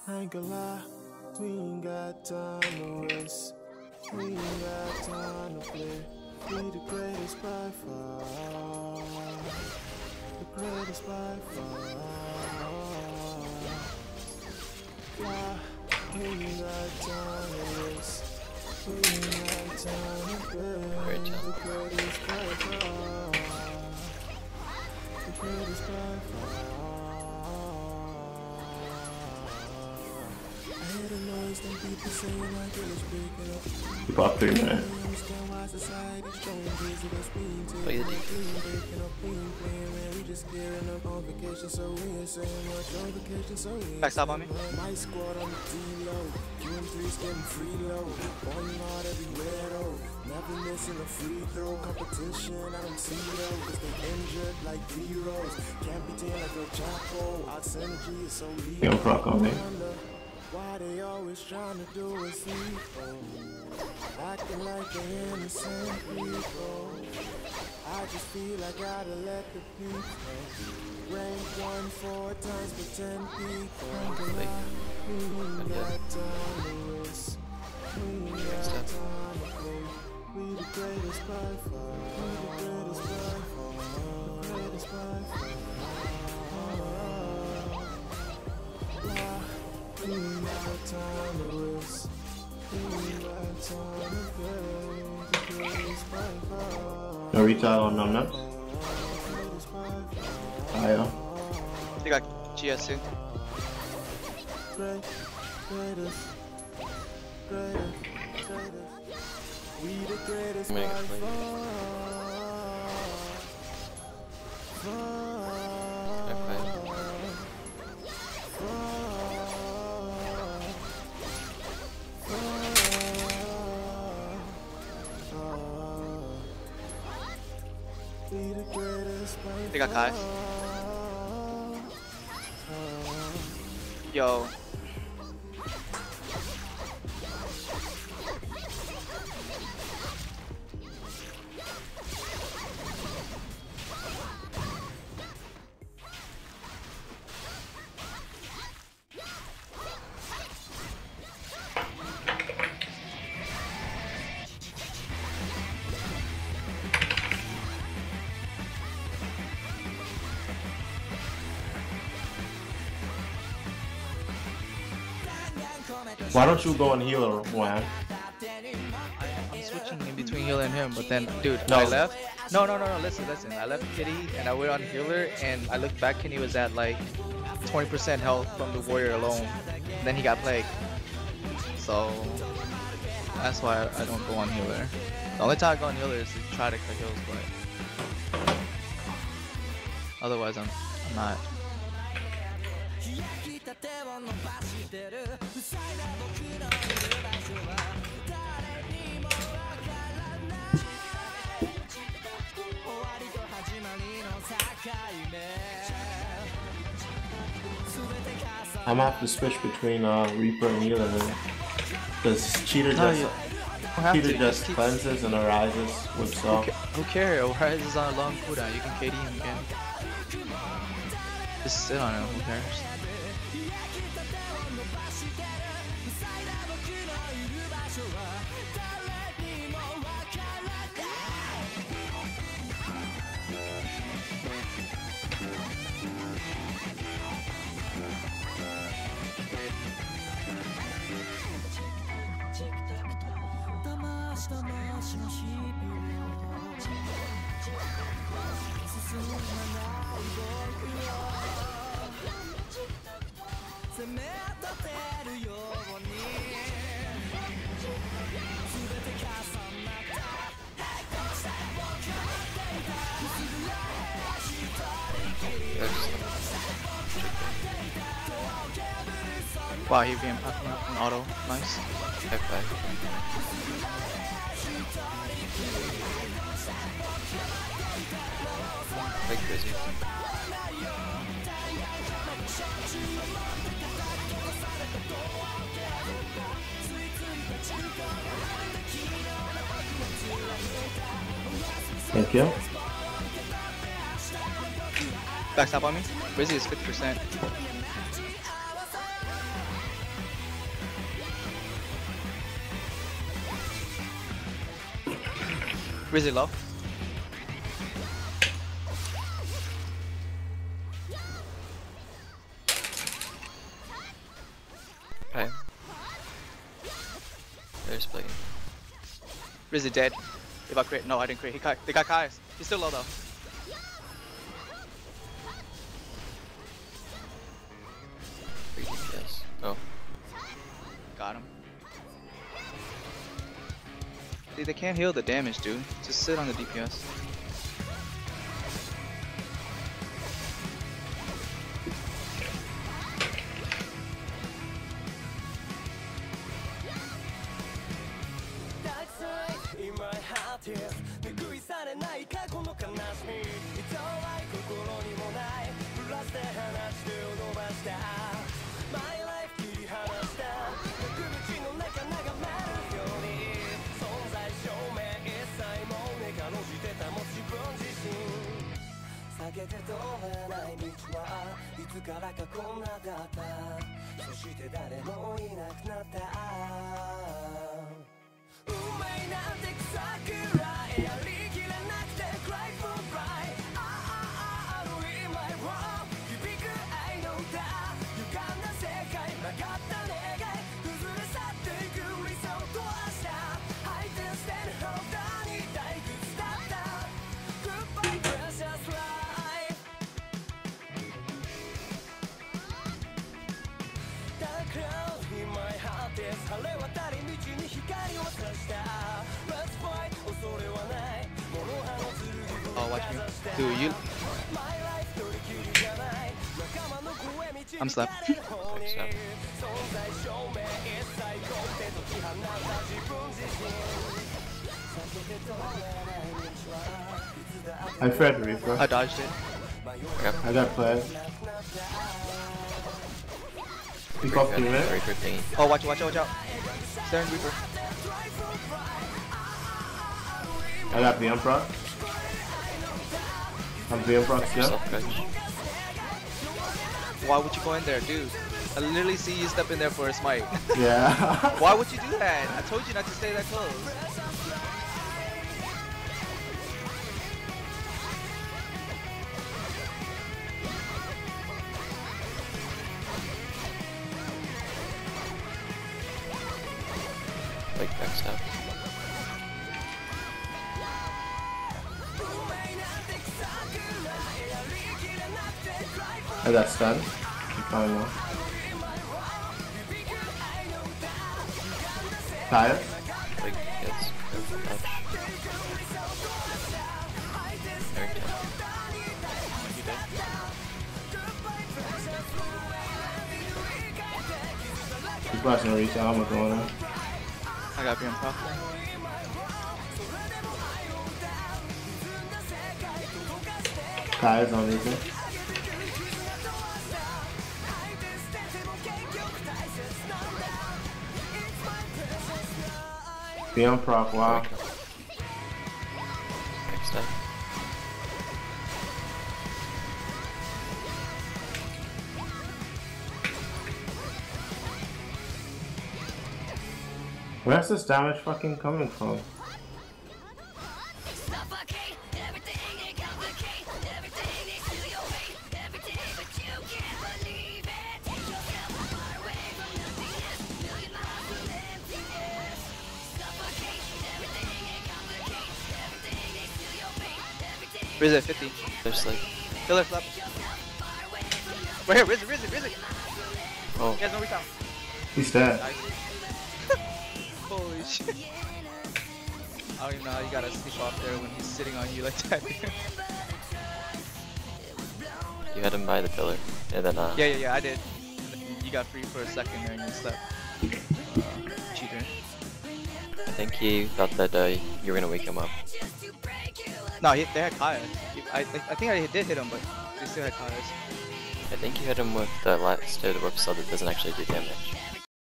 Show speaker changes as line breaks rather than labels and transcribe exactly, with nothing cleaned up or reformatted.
I ain't gonna lie, we ain't got time to waste. We ain't got time to play. We the greatest by far. The greatest by far. Yeah, we ain't got time to waste. We ain't got time to play. The greatest by far. The greatest by far.
About three minutes.
Play the backstab on me.
You don't proc on me.
Why they always trying to do is evil, acting like they innocent people. I just feel I gotta let the people rank one four times for ten people. We got time to risk. We got time to play. We the greatest by far. We the greatest by far. The greatest by far. We ain't got time to waste. We ain't got time to play. The greatest by far.
No retile on num num. Io.
They got G S soon.
Great, greatest, greatest, greatest. We the greatest by far.
They got Kai. Yo.
Why don't you go and healer, Wham?
I'm switching in between healer and him, but then, dude,
No.
I left. No, no, no, no, listen, listen. I left Kitty and I went on healer, and I looked back and he was at like twenty percent health from the warrior alone. And then he got plagued. So, that's why I don't go on healer. The only time I go on healer is to try to click heals, but otherwise I'm, I'm not.
I'm gonna have to switch between uh, Reaper and healer. Because cheater
No,
just,
you have
cheater
to.
just
Keep-
cleanses and arises, whips
Who,
off.
ca who cares? O'Rise is on a long cooldown. You can K D him again. Just sit on him. Who cares? Wow, he being popping up in auto. Nice. Back back. Big busy.
Thank you.
Backstop on me. Rizzy is fifty percent. Rizzy low.
Okay. There's Blade.
Rizzy dead. If I crit, no, I didn't crit. He got, they got Kai's. He's still low though.
three D P S. Oh.
Got him. Dude, they can't heal the damage, dude. Just sit on the D P S. Oh, watch me. Dude, you... I'm slapped.
I fed Reaper.
I dodged it.
Yep.
I got played. Pick off teammate.
Reaper thingy.
Oh, watch it, watch out, watch out. Staring Reaper.
I got Beyond Proc. I'm Beyond Proc still.
Self-coach.
Why would you go in there, dude? I literally see you step in there for a smite.
Yeah.
Why would you do that? I told you not to stay that close.
Like backstab.
I got stunned. Fine now. Tired?
Like gets careful touch. Very tough.
He's watching a reach. I'm going on.
I got being proc.
Kai's on Reaper. Beyond Proc, wow.
Backstab.
Where's this damage fucking coming from?
Riz at fifty.
There's like...
Killer flap. Right here, Riz, Riz, Riz.
Oh.
He has no recount.
He's dead.
Nice. Holy shit. I don't even know how you gotta sneak off there when he's sitting on you like that.
You had him by the pillar. And then uh...
Yeah, yeah, yeah, I did. You got free for a second there and you slept. Uh, cheater.
I think he thought that uh, you were gonna wake him up.
No, he, they had Kaya. I, I think I did hit him, but they still had Kayas.
I think you hit him with the last uh, the whip so that doesn't actually do damage.